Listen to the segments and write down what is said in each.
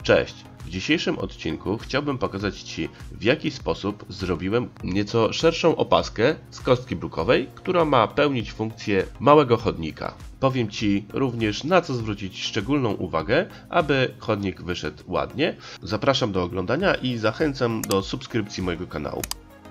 Cześć! W dzisiejszym odcinku chciałbym pokazać Ci, w jaki sposób zrobiłem nieco szerszą opaskę z kostki brukowej, która ma pełnić funkcję małego chodnika. Powiem Ci również, na co zwrócić szczególną uwagę, aby chodnik wyszedł ładnie. Zapraszam do oglądania i zachęcam do subskrypcji mojego kanału.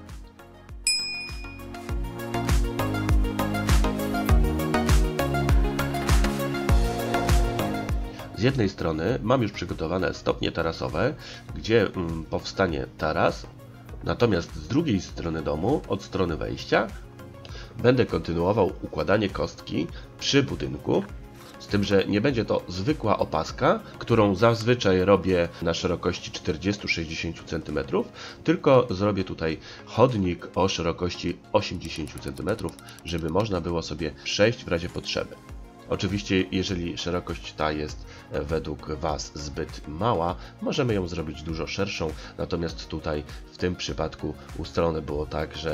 Z jednej strony mam już przygotowane stopnie tarasowe, gdzie powstanie taras, natomiast z drugiej strony domu, od strony wejścia, będę kontynuował układanie kostki przy budynku, z tym, że nie będzie to zwykła opaska, którą zazwyczaj robię na szerokości 40-60 cm, tylko zrobię tutaj chodnik o szerokości 80 cm, żeby można było sobie przejść w razie potrzeby. Oczywiście, jeżeli szerokość ta jest według Was zbyt mała, możemy ją zrobić dużo szerszą, natomiast tutaj w tym przypadku ustalone było tak, że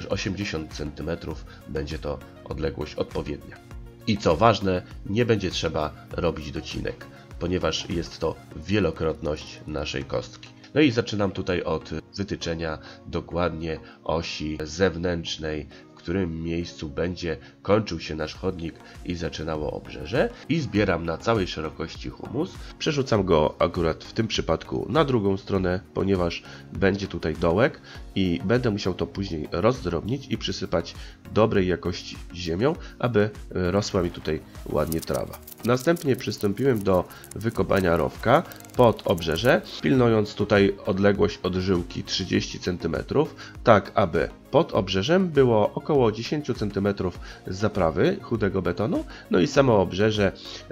80 cm będzie to odległość odpowiednia. I co ważne, nie będzie trzeba robić docinek, ponieważ jest to wielokrotność naszej kostki. No i zaczynam tutaj od wytyczenia dokładnie osi zewnętrznej, w którym miejscu będzie kończył się nasz chodnik i zaczynało obrzeże, i zbieram na całej szerokości humus. Przerzucam go akurat w tym przypadku na drugą stronę, ponieważ będzie tutaj dołek i będę musiał to później rozdrobnić i przysypać dobrej jakości ziemią, aby rosła mi tutaj ładnie trawa. Następnie przystąpiłem do wykopania rowka pod obrzeże, pilnując tutaj odległość od żyłki 30 cm, tak aby pod obrzeżem było około 10 cm z zaprawy chudego betonu, no i samo obrzeże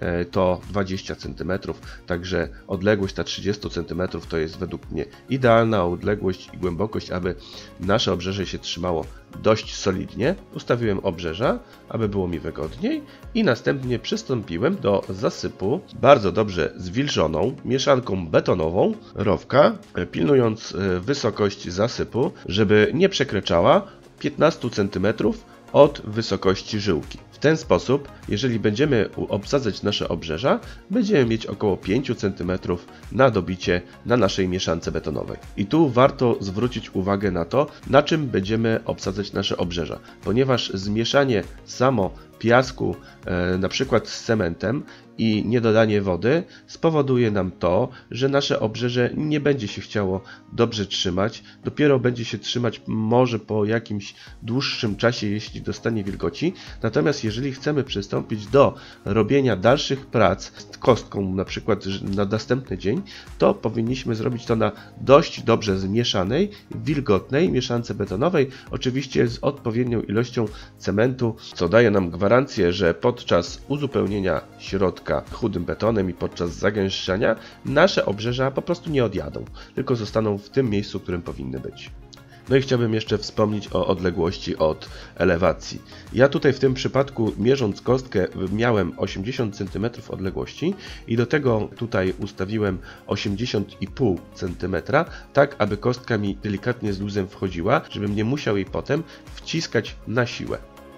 to 20 cm, także odległość ta 30 cm to jest według mnie idealna odległość i głębokość, aby nasze obrzeże się trzymało dość solidnie. Ustawiłem obrzeża, aby było mi wygodniej, i następnie przystąpiłem do zasypu bardzo dobrze zwilżoną mieszanką betonową rowka, pilnując wysokość zasypu, żeby nie przekraczała 15 cm od wysokości żyłki. W ten sposób, jeżeli będziemy obsadzać nasze obrzeża, będziemy mieć około 5 cm na dobicie na naszej mieszance betonowej. I tu warto zwrócić uwagę na to, na czym będziemy obsadzać nasze obrzeża, ponieważ zmieszanie samo piasku na przykład z cementem i niedodanie wody spowoduje nam to, że nasze obrzeże nie będzie się chciało dobrze trzymać, dopiero będzie się trzymać może po jakimś dłuższym czasie, jeśli dostanie wilgoci. Natomiast jeżeli chcemy przystąpić do robienia dalszych prac z kostką, na przykład na następny dzień, to powinniśmy zrobić to na dość dobrze zmieszanej, wilgotnej mieszance betonowej, oczywiście z odpowiednią ilością cementu, co daje nam gwarancję, że podczas uzupełnienia środka chudym betonem i podczas zagęszczania nasze obrzeża po prostu nie odjadą, tylko zostaną w tym miejscu, w którym powinny być. No i chciałbym jeszcze wspomnieć o odległości od elewacji. Ja tutaj w tym przypadku, mierząc kostkę, miałem 80 cm odległości i do tego tutaj ustawiłem 80,5 cm, tak aby kostka mi delikatnie z luzem wchodziła, żebym nie musiał jej potem wciskać na siłę.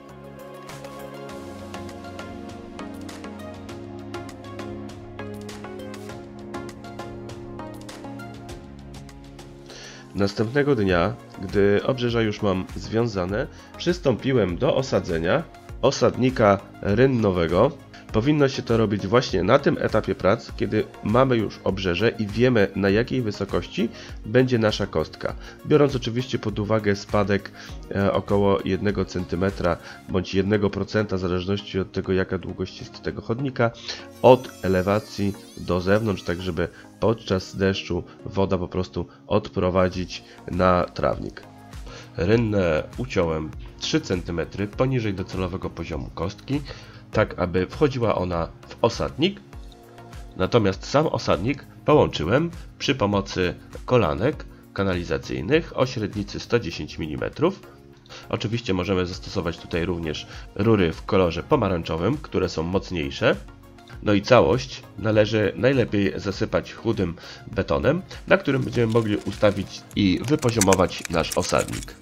Następnego dnia, gdy obrzeża już mam związane, przystąpiłem do osadzenia osadnika rynnowego. Powinno się to robić właśnie na tym etapie prac, kiedy mamy już obrzeże i wiemy, na jakiej wysokości będzie nasza kostka. Biorąc oczywiście pod uwagę spadek około 1 cm bądź 1%, w zależności od tego, jaka długość jest tego chodnika, od elewacji do zewnątrz, tak żeby podczas deszczu woda po prostu odprowadzić na trawnik. Rynnę uciąłem 3 cm poniżej docelowego poziomu kostki, tak aby wchodziła ona w osadnik. Natomiast sam osadnik połączyłem przy pomocy kolanek kanalizacyjnych o średnicy 110 mm. Oczywiście możemy zastosować tutaj również rury w kolorze pomarańczowym, które są mocniejsze. No i całość należy najlepiej zasypać chudym betonem, na którym będziemy mogli ustawić i wypoziomować nasz osadnik.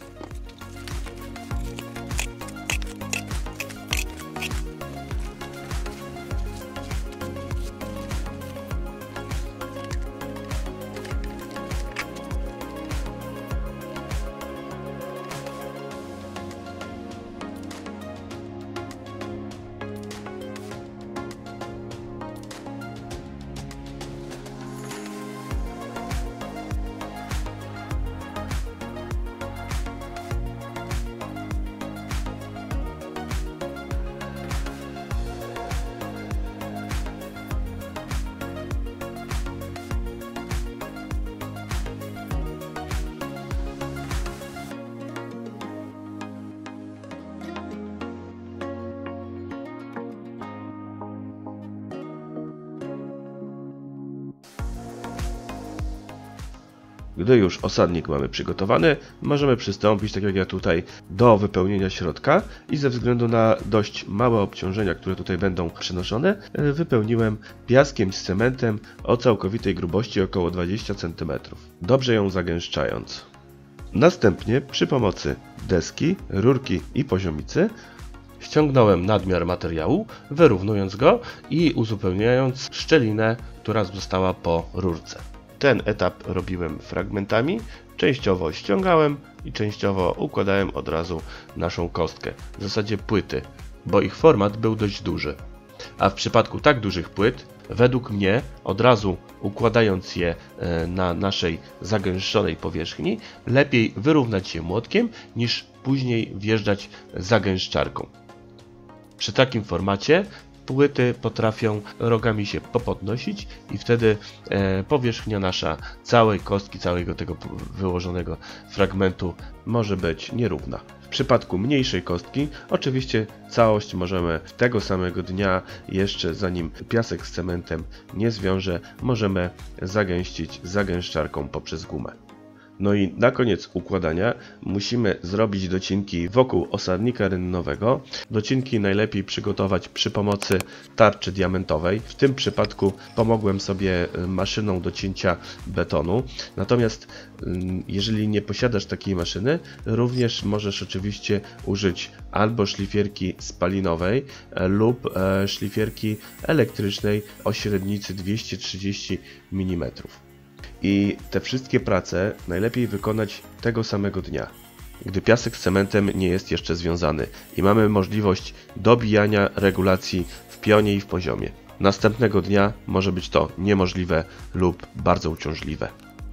Gdy już osadnik mamy przygotowany, możemy przystąpić, tak jak ja tutaj, do wypełnienia środka i ze względu na dość małe obciążenia, które tutaj będą przenoszone, wypełniłem piaskiem z cementem o całkowitej grubości około 20 cm, dobrze ją zagęszczając. Następnie przy pomocy deski, rurki i poziomicy ściągnąłem nadmiar materiału, wyrównując go i uzupełniając szczelinę, która została po rurce. Ten etap robiłem fragmentami, częściowo ściągałem i częściowo układałem od razu naszą kostkę, w zasadzie płyty, bo ich format był dość duży. A w przypadku tak dużych płyt, według mnie, od razu układając je na naszej zagęszczonej powierzchni, lepiej wyrównać je młotkiem niż później wjeżdżać zagęszczarką. Przy takim formacie płyty potrafią rogami się popodnosić i wtedy powierzchnia nasza całej kostki, całego tego wyłożonego fragmentu może być nierówna. W przypadku mniejszej kostki oczywiście całość możemy tego samego dnia, jeszcze zanim piasek z cementem nie zwiąże, możemy zagęścić zagęszczarką poprzez gumę. No i na koniec układania musimy zrobić docinki wokół osadnika rynnowego. Docinki najlepiej przygotować przy pomocy tarczy diamentowej. W tym przypadku pomogłem sobie maszyną do cięcia betonu. Natomiast jeżeli nie posiadasz takiej maszyny, również możesz oczywiście użyć albo szlifierki spalinowej lub szlifierki elektrycznej o średnicy 230 mm. I te wszystkie prace najlepiej wykonać tego samego dnia, gdy piasek z cementem nie jest jeszcze związany i mamy możliwość dobijania regulacji w pionie i w poziomie. Następnego dnia może być to niemożliwe lub bardzo uciążliwe.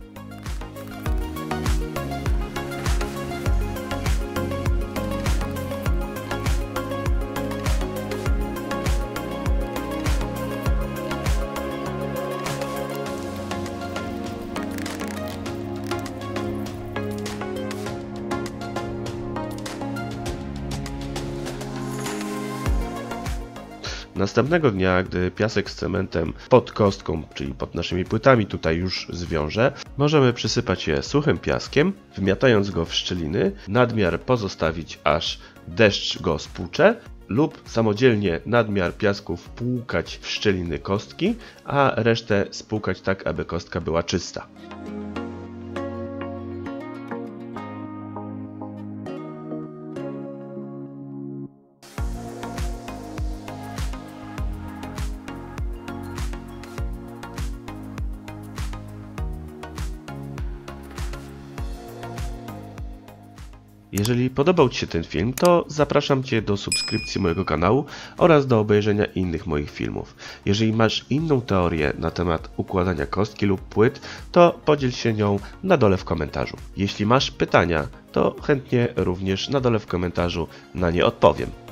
Następnego dnia, gdy piasek z cementem pod kostką, czyli pod naszymi płytami tutaj już zwiąże, możemy przysypać je suchym piaskiem, wmiatając go w szczeliny, nadmiar pozostawić aż deszcz go spłucze lub samodzielnie nadmiar piasku wpłukać w szczeliny kostki, a resztę spłukać tak, aby kostka była czysta. Jeżeli podobał Ci się ten film, to zapraszam Cię do subskrypcji mojego kanału oraz do obejrzenia innych moich filmów. Jeżeli masz inną teorię na temat układania kostki lub płyt, to podziel się nią na dole w komentarzu. Jeśli masz pytania, to chętnie również na dole w komentarzu na nie odpowiem.